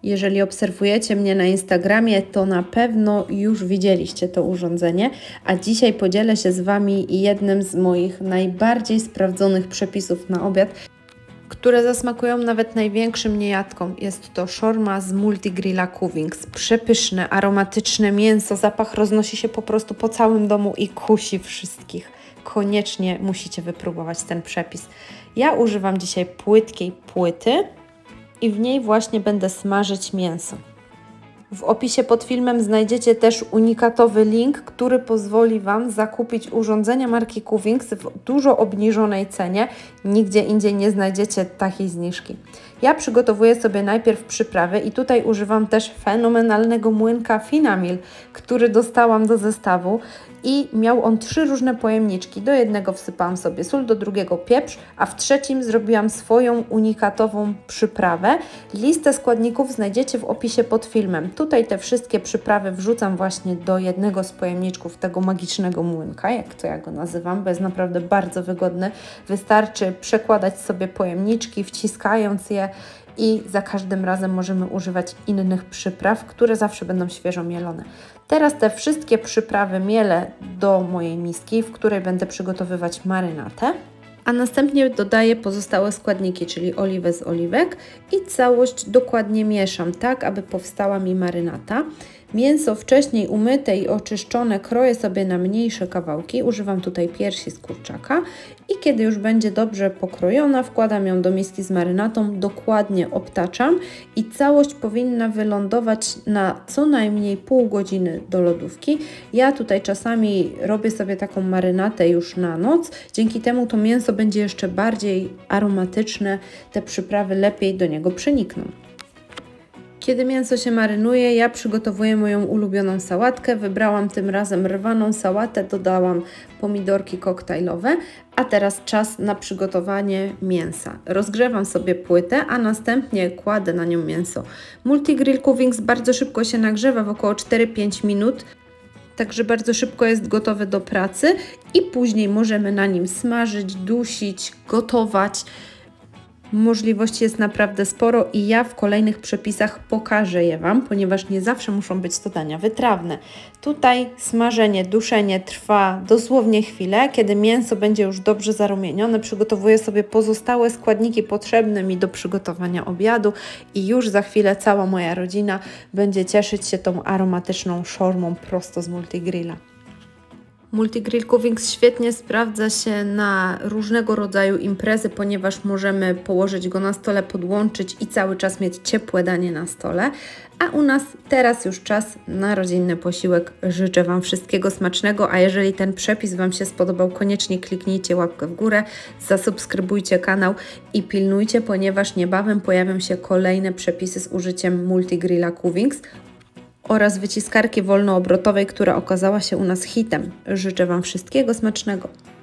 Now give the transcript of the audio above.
Jeżeli obserwujecie mnie na Instagramie, to na pewno już widzieliście to urządzenie, a dzisiaj podzielę się z Wami jednym z moich najbardziej sprawdzonych przepisów na obiad, które zasmakują nawet największym niejadkom. Jest to szorma z Multigrilla Cuvings. Przepyszne, aromatyczne mięso, zapach roznosi się po prostu po całym domu i kusi wszystkich. Koniecznie musicie wypróbować ten przepis. Ja używam dzisiaj płytkiej płyty i w niej właśnie będę smażyć mięso. W opisie pod filmem znajdziecie też unikatowy link, który pozwoli Wam zakupić urządzenia marki Cuvings w dużo obniżonej cenie. Nigdzie indziej nie znajdziecie takiej zniżki. Ja przygotowuję sobie najpierw przyprawy i tutaj używam też fenomenalnego młynka Finamil, który dostałam do zestawu i miał on 3 różne pojemniczki. Do jednego wsypałam sobie sól, do drugiego pieprz, a w trzecim zrobiłam swoją unikatową przyprawę. Listę składników znajdziecie w opisie pod filmem. Tutaj te wszystkie przyprawy wrzucam właśnie do jednego z pojemniczków tego magicznego młynka, jak to ja go nazywam, bo jest naprawdę bardzo wygodny. Wystarczy przekładać sobie pojemniczki, wciskając je i za każdym razem możemy używać innych przypraw, które zawsze będą świeżo mielone. Teraz te wszystkie przyprawy mielę do mojej miski, w której będę przygotowywać marynatę, a następnie dodaję pozostałe składniki, czyli oliwę z oliwek i całość dokładnie mieszam, tak aby powstała mi marynata. Mięso wcześniej umyte i oczyszczone kroję sobie na mniejsze kawałki, używam tutaj piersi z kurczaka i kiedy już będzie dobrze pokrojona, wkładam ją do miski z marynatą, dokładnie obtaczam i całość powinna wylądować na co najmniej pół godziny do lodówki. Ja tutaj czasami robię sobie taką marynatę już na noc, dzięki temu to mięso będzie jeszcze bardziej aromatyczne, te przyprawy lepiej do niego przenikną. Kiedy mięso się marynuje, ja przygotowuję moją ulubioną sałatkę. Wybrałam tym razem rwaną sałatę, dodałam pomidorki koktajlowe, a teraz czas na przygotowanie mięsa. Rozgrzewam sobie płytę, a następnie kładę na nią mięso. Multigrill Cuvings bardzo szybko się nagrzewa, w około 4-5 minut. Także bardzo szybko jest gotowy do pracy i później możemy na nim smażyć, dusić, gotować. Możliwości jest naprawdę sporo i ja w kolejnych przepisach pokażę je Wam, ponieważ nie zawsze muszą być to dania wytrawne. Tutaj smażenie, duszenie trwa dosłownie chwilę. Kiedy mięso będzie już dobrze zarumienione, przygotowuję sobie pozostałe składniki potrzebne mi do przygotowania obiadu i już za chwilę cała moja rodzina będzie cieszyć się tą aromatyczną szormą prosto z Multigrilla. Multigrill Cuvings świetnie sprawdza się na różnego rodzaju imprezy, ponieważ możemy położyć go na stole, podłączyć i cały czas mieć ciepłe danie na stole. A u nas teraz już czas na rodzinny posiłek. Życzę Wam wszystkiego smacznego, a jeżeli ten przepis Wam się spodobał, koniecznie kliknijcie łapkę w górę, zasubskrybujcie kanał i pilnujcie, ponieważ niebawem pojawią się kolejne przepisy z użyciem Multigrilla Cuvings oraz wyciskarki wolnoobrotowej, która okazała się u nas hitem. Życzę Wam wszystkiego smacznego.